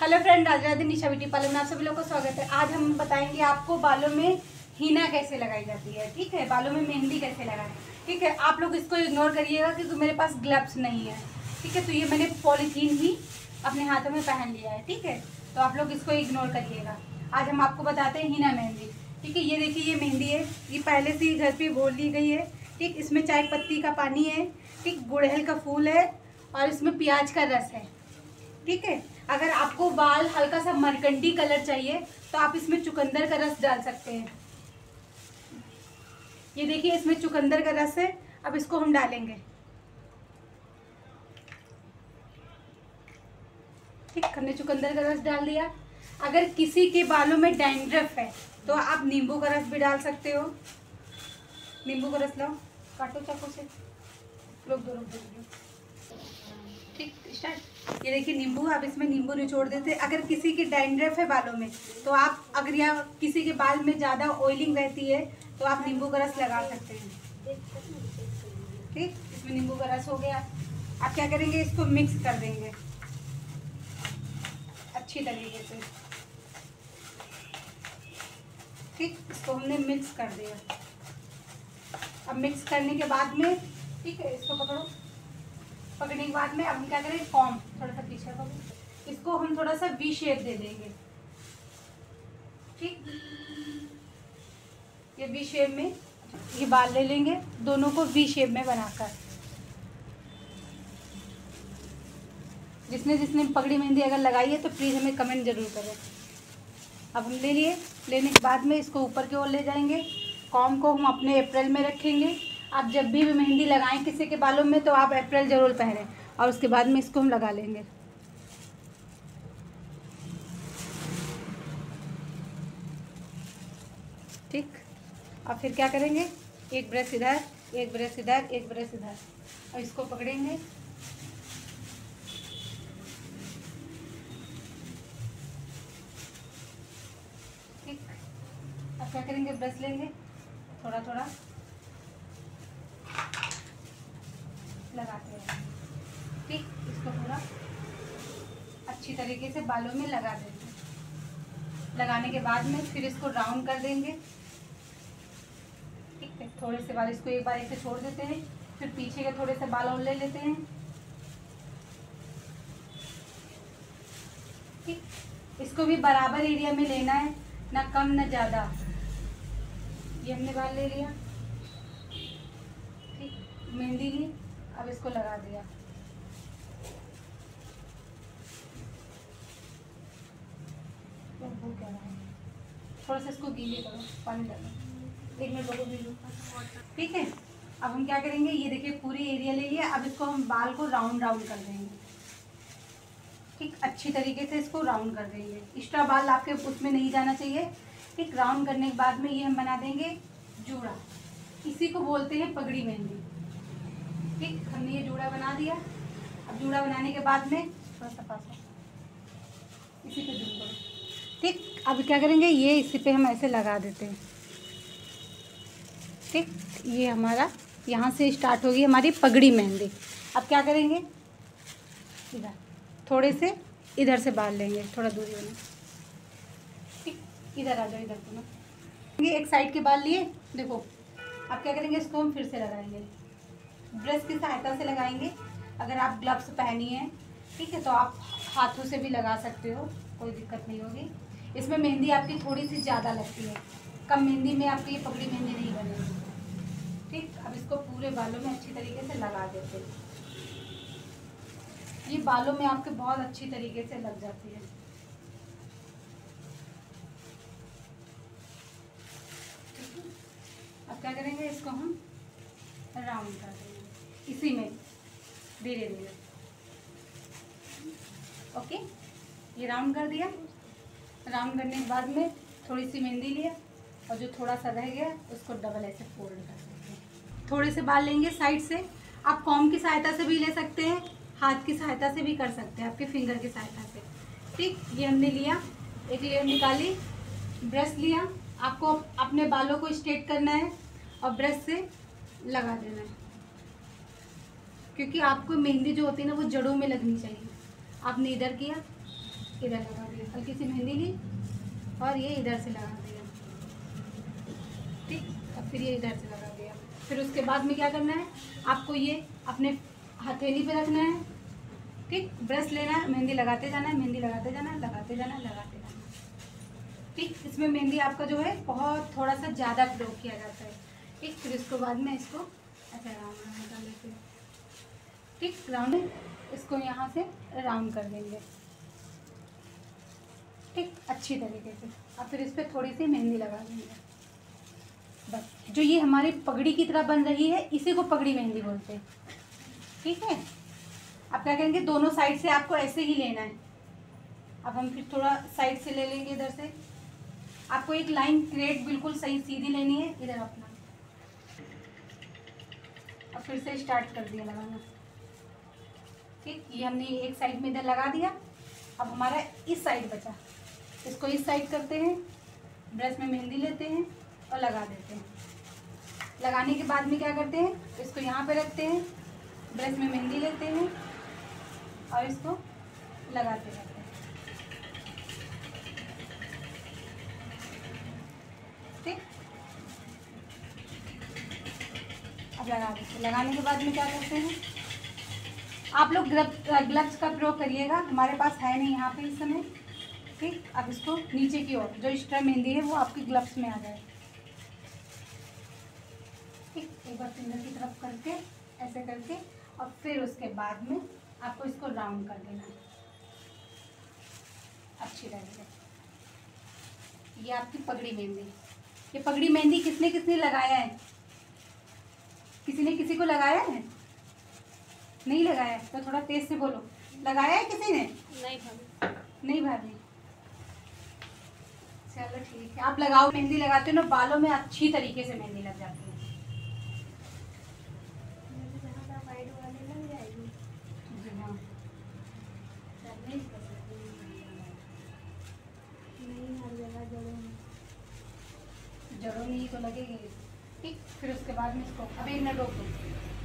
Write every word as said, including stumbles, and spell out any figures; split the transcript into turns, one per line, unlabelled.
Hello friend, Radhe Radhe. Nisha beauty parlour में आप सभी लोग को स्वागत है। आज हम बताएंगे आपको बालों में हीना कैसे लगाई जाती है। ठीक है, बालों में मेहंदी कैसे लगाएं। ठीक है, आप लोग इसको इग्नोर करिएगा क्योंकि मेरे पास ग्लव्स नहीं है। ठीक है, तो ये मैंने पॉलीथीन ही अपने हाथों में पहन लिया है। ठीक है, तो आप लोग इसको इग्नोर करिएगा। आज हम आपको बताते हैं हीना मेहंदी। ठीक है, ये देखिए, ये मेहंदी है, ये पहले से ही घर पर घोल ली गई है। ठीक, इसमें चाय पत्ती का पानी है, ठीक, गुड़हल का फूल है और इसमें प्याज का रस है। ठीक है, अगर आपको बाल हल्का सा मरकंडी कलर चाहिए तो आप इसमें चुकंदर का रस डाल सकते हैं। ये देखिए, इसमें चुकंदर का रस है। अब इसको हम डालेंगे। ठीक, हमने चुकंदर का रस डाल दिया। अगर किसी के बालों में डैंड्रफ है तो आप नींबू का रस भी डाल सकते हो। नींबू का रस लाओ, काटो चाकू से, रोक दो रोक दो। ठीक, स्टार्ट। ये देखिए नींबू, आप इसमें नींबू निचोड़ देते। अगर किसी की डैंड्रफ है बालों में तो आप, अगर या किसी के बाल में ज़्यादा ऑयलिंग रहती है तो आप नींबू का रस लगा सकते हैं। ठीक, इसमें नींबू का रस हो गया। आप क्या करेंगे, इसको मिक्स कर देंगे अच्छी तरीके से। ठीक, इसको हमने मिक्स कर दिया। अब मिक्स करने के बाद में, ठीक है, इसको पकड़ो। पकड़ने के बाद में अब हम क्या करें, कॉम थोड़ा सा पीछे पकड़ो, इसको हम थोड़ा सा वी शेप दे देंगे। ठीक, ये वी शेप में ये बाल ले लेंगे, दोनों को वी शेप में बनाकर। जिसने जिसने पगड़ी मेहंदी अगर लगाई है तो प्लीज़ हमें कमेंट जरूर करें। अब हम ले लिए। लेने के बाद में इसको ऊपर की ओर ले जाएंगे। कॉम को हम अपने अप्रैल में रखेंगे। आप जब भी मेहंदी लगाएं किसी के बालों में तो आप अप्रैल ज़रूर पहनें और उसके बाद में इसको हम लगा लेंगे। ठीक, अब फिर क्या करेंगे, एक ब्रश इधर, एक ब्रश इधर, एक ब्रश इधर, और इसको पकड़ेंगे। ठीक, अब क्या करेंगे, ब्रश लेंगे, थोड़ा थोड़ा लगाते हैं। ठीक, इसको पूरा अच्छी तरीके से बालों में लगा देंगे। लगाने के बाद में फिर इसको राउंड कर देंगे। ठीक है, थोड़े से बाल इसको एक बार ऐसे छोड़ देते हैं, फिर पीछे के थोड़े से बाल और ले लेते हैं। ठीक, इसको भी बराबर एरिया में लेना है, ना कम ना ज़्यादा। ये हमने बाल ले लिया। ठीक, मेहंदी ली, अब इसको लगा दिया। वो क्या है, थोड़ा सा इसको गीले करो, पानी डालो, एक मिनट बगो गीलो। ठीक है, अब हम क्या करेंगे, ये देखिए पूरी एरिया ले लिया। अब इसको हम बाल को राउंड राउंड कर देंगे। ठीक, अच्छी तरीके से इसको राउंड कर देंगे। एक्स्ट्रा बाल आपके उसमें नहीं जाना चाहिए। ठीक, राउंड करने के बाद में ये हम बना देंगे जूड़ा। इसी को बोलते हैं पगड़ी मेहंदी। ठीक, हमने ये जूड़ा बना दिया। अब जूड़ा बनाने के बाद में थोड़ा सा पास इसी पे जूड़ करो। ठीक, अब क्या करेंगे, ये इसी पे हम ऐसे लगा देते हैं। ठीक, ये हमारा यहाँ से स्टार्ट होगी हमारी पगड़ी मेहंदी। अब क्या करेंगे, इधर थोड़े से इधर से बाल लेंगे, थोड़ा दूरी होना। ठीक, इधर आ जाओ, इधर को ना। ये एक साइड के बाल लिए, देखो। अब क्या करेंगे, इसको हम फिर से लगाएंगे, ब्रश की सहायता से लगाएंगे। अगर आप ग्लव्स पहनी हैं, ठीक है, तो आप हाथों से भी लगा सकते हो, कोई दिक्कत नहीं होगी। इसमें मेहंदी आपकी थोड़ी सी ज़्यादा लगती है, कम मेहंदी में आपकी ये पगड़ी मेहंदी नहीं बनेगी। ठीक, अब इसको पूरे बालों में अच्छी तरीके से लगा देते हैं। ये बालों में आपके बहुत अच्छी तरीके से लग जाती है। अब क्या करेंगे, इसको हम राउंड कर देंगे इसी में धीरे धीरे। ओके, ये राउंड कर दिया। राउंड करने के बाद में थोड़ी सी मेहंदी लिया और जो थोड़ा सा रह गया उसको डबल ऐसे फोल्ड कर सकते हैं। थोड़े से बाल लेंगे साइड से, आप कॉम की सहायता से भी ले सकते हैं, हाथ की सहायता से भी कर सकते हैं, आपके फिंगर की सहायता से। ठीक, ये हमने लिया, एक लेयर निकाली, ब्रश लिया। आपको अपने बालों को स्ट्रेट करना है और ब्रश से लगा देना है, क्योंकि आपको मेहंदी जो होती है ना वो जड़ों में लगनी चाहिए। आपने इधर किया, इधर लगा दिया, हल्की सी मेहंदी ली और ये इधर से लगा दिया, ठीक। अब फिर ये इधर से लगा दिया। फिर उसके बाद में क्या करना है, आपको ये अपने हथेली पे रखना है, ठीक। ब्रश लेना है, मेहंदी लगाते जाना है, मेहंदी लगाते जाना है, लगाते जाना है, लगाते जाना है, ठीक। इसमें मेहंदी आपका जो है बहुत थोड़ा सा ज़्यादा प्रयोग किया जाता है, ठीक। फिर इसको बाद में इसको ऐसा राउंड कर लेते हैं, ठीक। राउंड इसको यहाँ से राउंड कर देंगे, ठीक, अच्छी तरीके से। अब फिर इस पर थोड़ी सी मेहंदी लगा देंगे, बस। जो ये हमारी पगड़ी की तरह बन रही है इसी को पगड़ी मेहंदी बोलते हैं, ठीक है। अब क्या करेंगे, दोनों साइड से आपको ऐसे ही लेना है। अब हम फिर थोड़ा साइड से ले लेंगे, इधर से आपको एक लाइन क्रिएट बिल्कुल सही सीधी लेनी है, इधर अपना। अब फिर से स्टार्ट कर दिया लगाना, ठीक। ये हमने एक साइड में इधर लगा दिया। अब हमारा इस साइड बचा, इसको इस साइड करते हैं, ब्रश में मेहंदी लेते हैं और लगा देते हैं। लगाने के बाद में क्या करते हैं, इसको यहाँ पे रखते हैं, ब्रश में मेहंदी लेते हैं और इसको लगाते रहते हैं, ठीक। अब लगा देते हैं। लगाने के बाद में क्या करते हैं, आप लोग ग्लव्स का प्रयोग करिएगा, हमारे पास है नहीं यहाँ पे इस समय, ठीक। अब इसको नीचे की ओर जो एक्स्ट्रा मेहंदी है वो आपके ग्लव्स में आ जाए, ठीक। एक बार फिंगर की तरफ करके ऐसे करके और फिर उसके बाद में आपको इसको राउंड कर देना है अच्छी तरीके से। ये आपकी पगड़ी मेहंदी। ये पगड़ी मेहंदी किसने किसने लगाया है, किसी ने किसी को लगाया है? नहीं लगाया तो थोड़ा तेज से बोलो, लगाया है किसी ने?
नहीं भाभी।
नहीं भाभी, चलो ठीक है। आप लगाओ, मेहंदी लगाते हो ना बालों में अच्छी तरीके से मेहंदी लग जाती है। जी हाँ, जड़ों नहीं तो लगेगी, ठीक। फिर उसके बाद में इसको अब एक मिनट रोक दो।